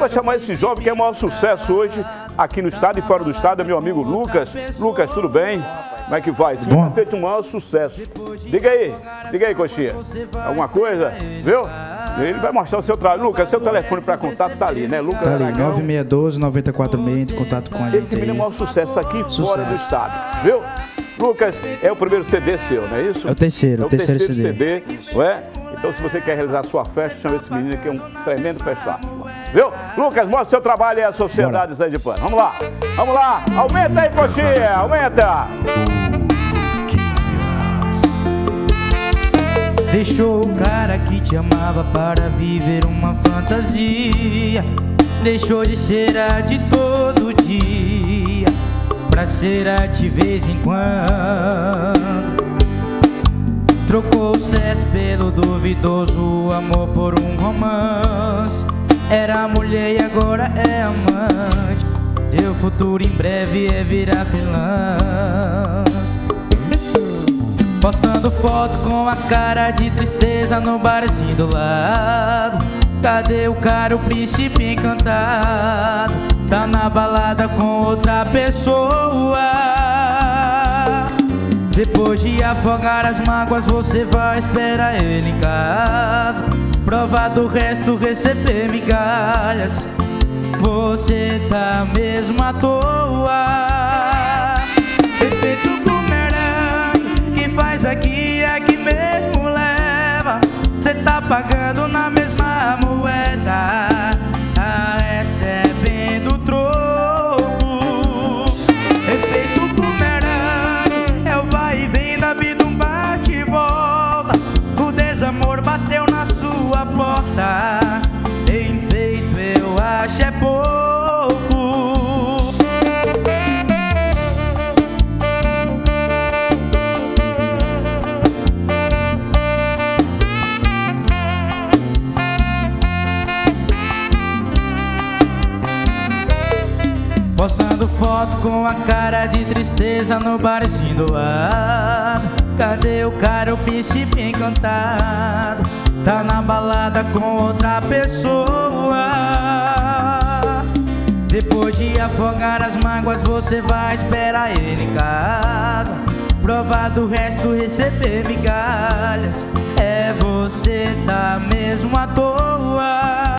para chamar esse jovem que é o maior sucesso hoje aqui no estado e fora do estado, é meu amigo Lucas. Lucas, tudo bem? Como é que vai? Esse menino fez um maior sucesso. Diga aí, Coxinha. Alguma coisa? Viu? Ele vai mostrar o seu trabalho. Lucas, seu telefone para contato tá ali, né? Lucas, tá ali, 9612-9460, contato com a gente. Esse menino é o maior sucesso aqui fora do estado, viu? Lucas, é o primeiro CD seu, não é isso? É o terceiro CD, não é? Então, se você quer realizar a sua festa, chama esse menino que é um tremendo festival. Viu? Lucas, mostra o seu trabalho e a sociedade Zé de Pano. Vamos lá, aumenta aí, Coxinha, aumenta! Deixou o cara que te amava para viver uma fantasia. Deixou de ser a de todo dia pra ser a de vez em quando. Trocou o certo pelo duvidoso, o amor por um romance. Era mulher e agora é amante. Teu futuro em breve é virar freelance. Postando foto com a cara de tristeza no barzinho do lado. Cadê o cara, o príncipe encantado? Tá na balada com outra pessoa. Depois de afogar as mágoas, você vai esperar ele em casa. Provar do resto, receber migalhas. Você tá mesmo à toa. Efeito bumerangue que faz aqui mesmo leva. Cê tá pagando na mesma moeda, tá recebendo troco. Efeito bumerangue é o vai e vem da vida, um bate e volta. O desamor bateu na sua porta. Bem feito, eu acho é pouco. Postando foto com a cara de tristeza no barzinho do lado. Cadê o cara, o príncipe encantado? Tá na balada com outra pessoa. Depois de afogar as mágoas, você vai esperar ele em casa. Provar do resto, receber migalhas. É você tá mesmo à toa.